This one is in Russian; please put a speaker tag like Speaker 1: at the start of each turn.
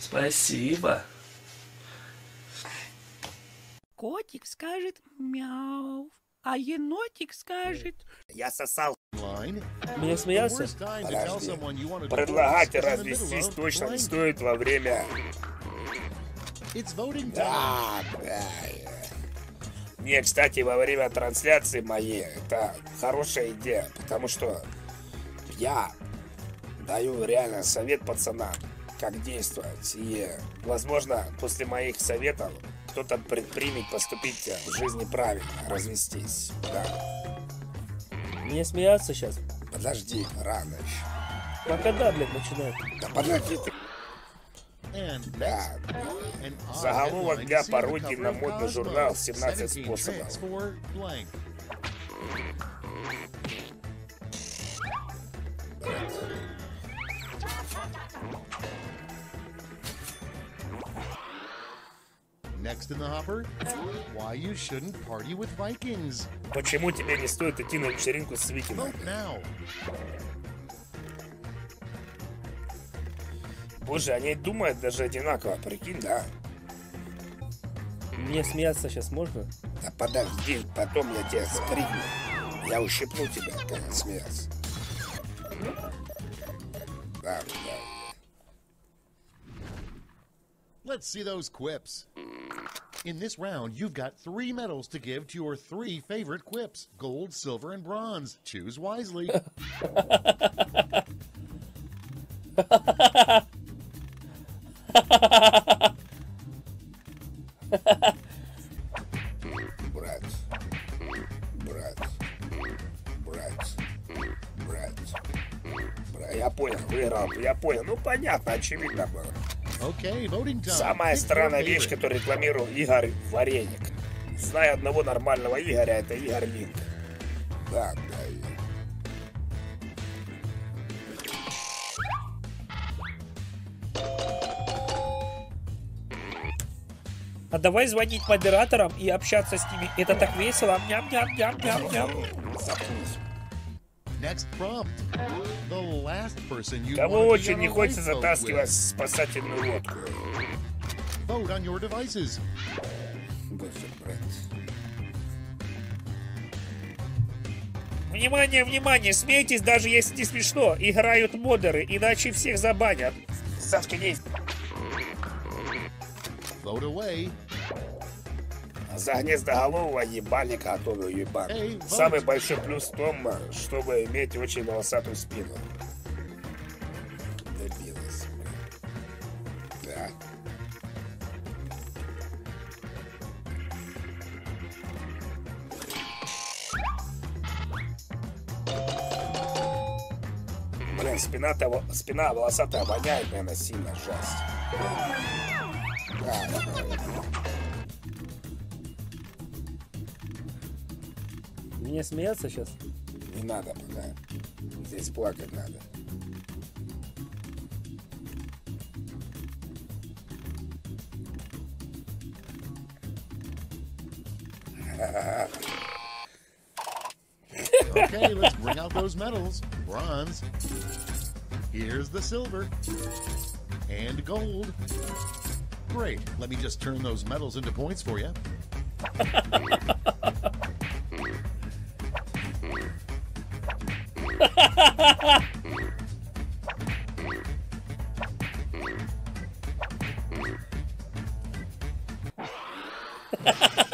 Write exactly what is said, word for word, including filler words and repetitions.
Speaker 1: Спасибо.
Speaker 2: Котик скажет мяу, а енотик скажет...
Speaker 3: Я сосал.
Speaker 4: Мне смеяться?
Speaker 3: Подожди. Предлагать развестись точно не стоит во время... Да, да. Не, кстати, во время трансляции моей это хорошая идея, потому что я даю реально совет пацанам, как действовать. И, возможно, после моих советов кто-то предпримет поступить в жизни правильно, развестись. Да.
Speaker 4: Мне смеяться сейчас?
Speaker 3: Подожди, рано еще.
Speaker 4: А когда, блядь, начинать?
Speaker 3: Да подожди ты. Да. Заголовок для пародии на модный журнал семнадцать способов.
Speaker 5: Next in the hopper, why you shouldn't party with Vikings.
Speaker 3: Почему тебе не стоит идти на вечеринку с викингами?
Speaker 5: Vote now.
Speaker 3: Боже, они думают даже одинаково, прикинь, да?
Speaker 4: Мне смеяться сейчас можно?
Speaker 3: Да подожди, потом я тебя спрыгну. Я ущипну тебя, когда смеяться. Да, да.
Speaker 5: Let's see those quips. In this round, you've got three medals to give to your three favorite quips. Gold, silver, and bronze. Choose wisely.
Speaker 3: Брат, брат, брат, брат, брат. Я понял, выиграл, я понял. Ну, понятно, очевидно было.
Speaker 5: Okay, voting time.
Speaker 3: Самая странная вещь, которую рекламировал Игорь Вареник. Знаю одного нормального Игоря, это Игорь Линк. Да, да.
Speaker 4: А давай звонить модераторам и общаться с ними. Это так весело. Ням-ням-ням-ням-ням.
Speaker 5: Next prompt. The last person you
Speaker 3: Кого
Speaker 5: want to be
Speaker 3: очень
Speaker 5: on
Speaker 3: не
Speaker 5: a
Speaker 3: хочется
Speaker 5: lifeboat
Speaker 3: затаскивать
Speaker 5: with.
Speaker 3: в спасательную лодку?
Speaker 5: Vote on your devices.
Speaker 3: Боже, брат.
Speaker 4: Внимание, внимание, смейтесь, даже если не смешно. Играют модеры, иначе всех забанят.
Speaker 3: Заткнись.
Speaker 5: Vote away.
Speaker 3: За гнездоголового ебальника готовую ебан.
Speaker 5: Эй, вот.
Speaker 3: Самый большой плюс в том, чтобы иметь очень волосатую спину. Добилась. Да. Блин, спина-то, спина волосатая воняет, наверное, сильно жесть. Да, да, да.
Speaker 4: Мне смеяться сейчас?
Speaker 3: Не надо пока. Здесь плакать надо.
Speaker 5: Okay, let's bring out those medals. Bronze. Here's the silver. And gold. Great. Let me just turn those medals into points for you.
Speaker 4: Ha ha ha!